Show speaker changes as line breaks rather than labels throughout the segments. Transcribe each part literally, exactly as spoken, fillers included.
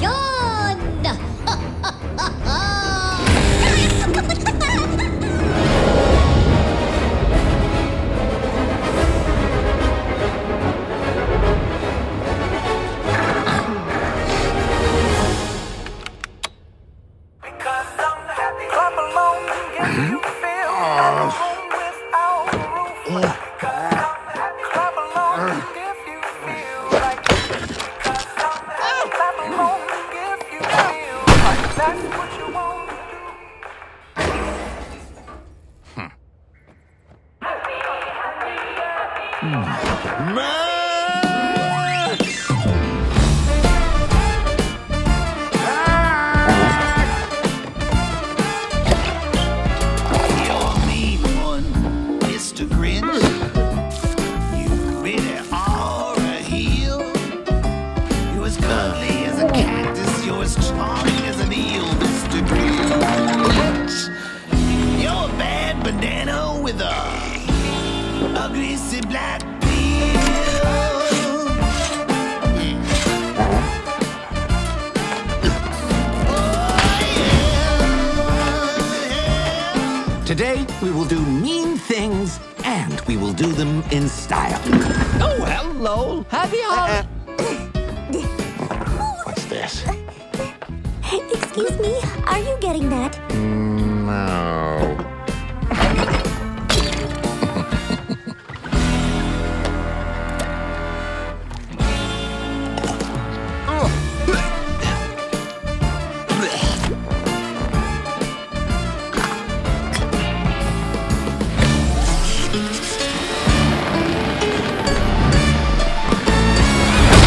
You're a mean one, Mister Grinch. You really are a heel. You're as cuddly as a cactus. You're as charming as an eel, Mister Grinch. You're a bad banana with a, a greasy black
Today, we will do mean things, and we will do them in style.
Oh, hello. Happy holidays.
What's this?
Excuse me, are you getting that?
No.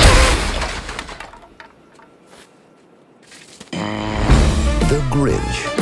The Grinch.